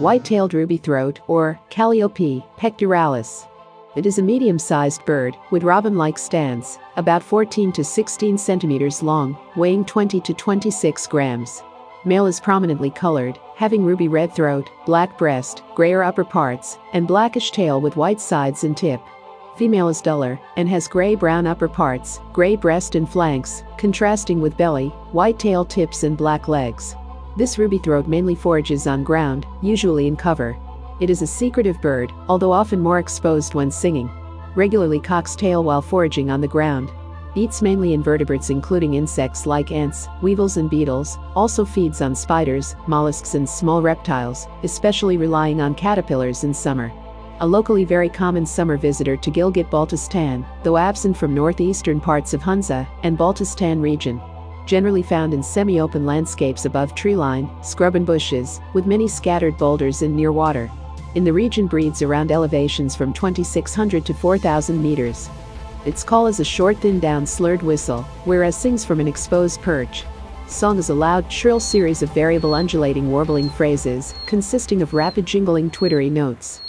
white-tailed ruby-throat or Calliope pectoralis. It is a medium-sized bird with robin-like stance, about 14 to 16 centimeters long, weighing 20 to 26 grams. Male is prominently colored, having ruby red throat, black breast, grayer upper parts, and blackish tail with white sides and tip. Female is duller and has gray-brown upper parts, gray breast and flanks, contrasting with belly, white tail tips and black legs. This ruby-throat mainly forages on ground, usually in cover. It is a secretive bird, although often more exposed when singing. Regularly cocks tail while foraging on the ground. Eats mainly invertebrates including insects like ants, weevils and beetles, also feeds on spiders, mollusks and small reptiles, especially relying on caterpillars in summer. A locally very common summer visitor to Gilgit-Baltistan, though absent from northeastern parts of Hunza and Baltistan region. Generally found in semi-open landscapes above treeline, scrub and bushes, with many scattered boulders and near water. In the region breeds around elevations from 2,600 to 4,000 meters. Its call is a short thin down slurred whistle, whereas sings from an exposed perch. Song is a loud, shrill series of variable undulating warbling phrases, consisting of rapid jingling twittery notes.